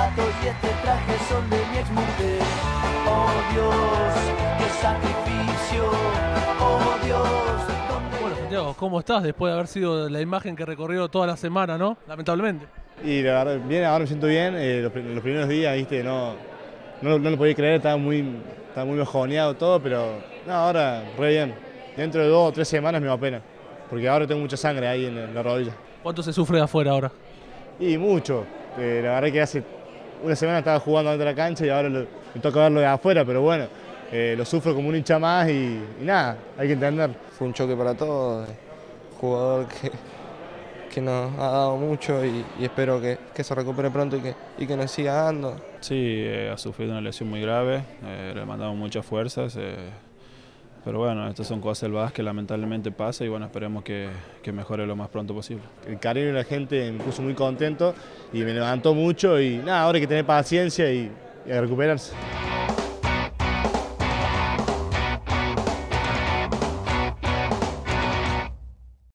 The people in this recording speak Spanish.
zapato y este traje son de mi exmujer. Oh Dios, qué sacrificio, oh Dios. Bueno, Santiago, ¿cómo estás después de haber sido la imagen que recorrió toda la semana, no? Lamentablemente. Y la verdad, bien, ahora me siento bien. Los primeros días, viste, no lo podía creer, estaba muy bajoneado todo, pero no, ahora re bien. Dentro de 2 o 3 semanas me va pena, porque ahora tengo mucha sangre ahí en la rodilla. ¿Cuánto se sufre de afuera ahora? Y mucho. La verdad que hace una semana estaba jugando dentro de la cancha y ahora me toca verlo de afuera, pero bueno, lo sufro como un hincha más y nada, hay que entender. Fue un choque para todos, jugador que nos ha dado mucho y espero que se recupere pronto y que nos siga dando. Sí, ha sufrido una lesión muy grave, le mandamos muchas fuerzas, pero bueno, estas son cosas del básquet que lamentablemente pasa y bueno, esperemos que mejore lo más pronto posible. El cariño de la gente me puso muy contento y me levantó mucho y nada, ahora hay que tener paciencia y a recuperarse.